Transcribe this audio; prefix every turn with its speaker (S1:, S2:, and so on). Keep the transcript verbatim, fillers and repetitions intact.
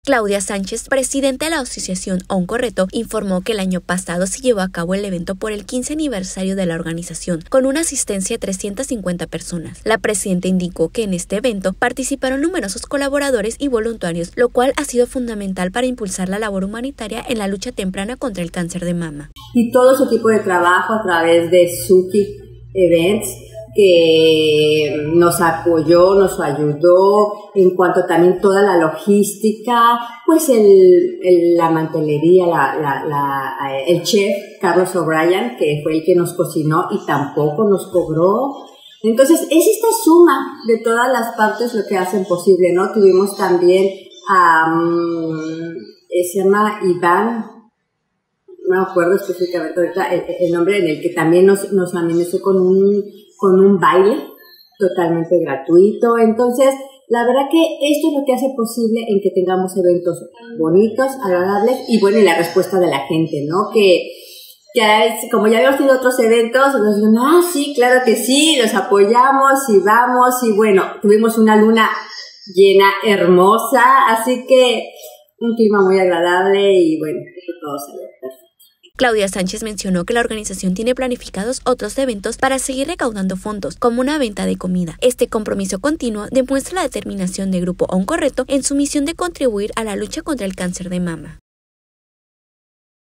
S1: Claudia Sánchez, presidenta de la asociación Oncorreto, informó que el año pasado se llevó a cabo el evento por el quince aniversario de la organización, con una asistencia de trescientas cincuenta personas. La presidenta indicó que en este evento participaron numerosos colaboradores y voluntarios, lo cual ha sido fundamental para impulsar la labor humanitaria en la lucha temprana contra el cáncer de mama.
S2: Y todo su equipo de trabajo a través de Suki Events, que nos apoyó, nos ayudó en cuanto también toda la logística, pues el, el, la mantelería, la, la, la, el chef Carlos O'Brien, que fue el que nos cocinó y tampoco nos cobró. Entonces es esta suma de todas las partes lo que hacen posible, ¿no? Tuvimos también, um, se llama Iván, no me acuerdo específicamente ahorita el, el nombre, en el que también nos, nos amenazó con un con un baile totalmente gratuito. Entonces, la verdad que esto es lo que hace posible en que tengamos eventos bonitos, agradables y bueno, y la respuesta de la gente, ¿no? Que, que como ya habíamos tenido otros eventos, nos dijeron, ah, sí, claro que sí, los apoyamos y vamos, y bueno, tuvimos una luna llena, hermosa, así que un clima muy agradable y bueno, todo salió perfecto.
S1: Claudia Sánchez mencionó que la organización tiene planificados otros eventos para seguir recaudando fondos, como una venta de comida. Este compromiso continuo demuestra la determinación del Grupo Oncorreto en su misión de contribuir a la lucha contra el cáncer de mama.